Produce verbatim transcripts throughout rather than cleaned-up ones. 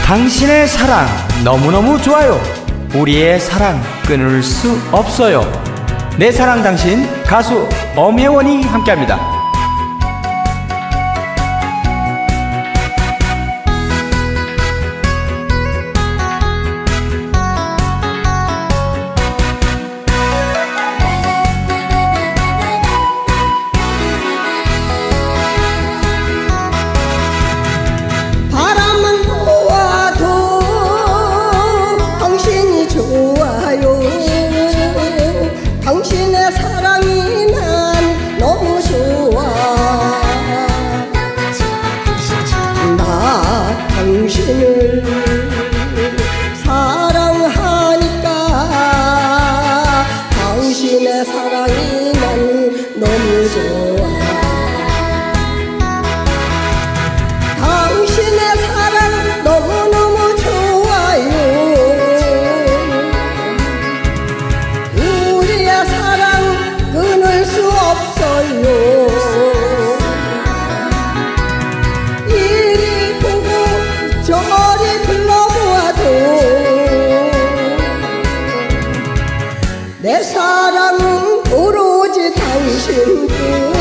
당신의 사랑 너무너무 좋아요. 우리의 사랑 끊을 수 없어요. 내 사랑 당신 가수 엄혜원이 함께합니다. 당신의 사랑이 난 너무 좋아. 나 당신을 사랑하니까 당신의 사랑이 난 너무 좋아. 당신의 사랑 너무너무 좋아요. 끊을 수 없어요. 이리 보고 저리 둘러보아도 내 사랑은 오로지 당신뿐.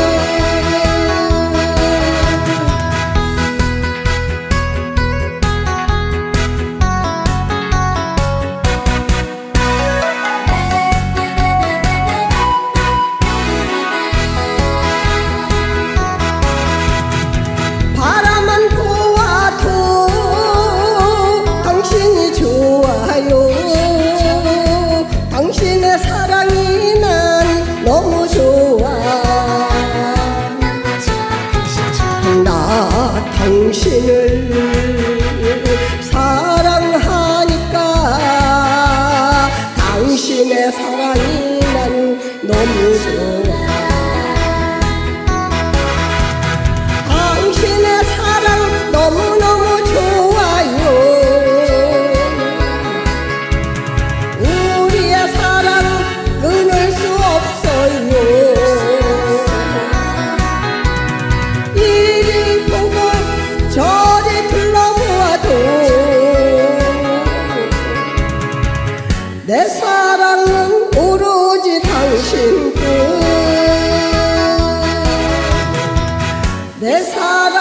당신의 사랑이 난 너무 좋아. 나 당신을 사랑하니까 당신의 사랑이 난 너무 좋아. 당신의 사랑 너무너무 좋아요. 끊을 수 없어요. 이리 보고 저리 둘러보아도 내 사랑은 오로지 당신뿐. 내 사랑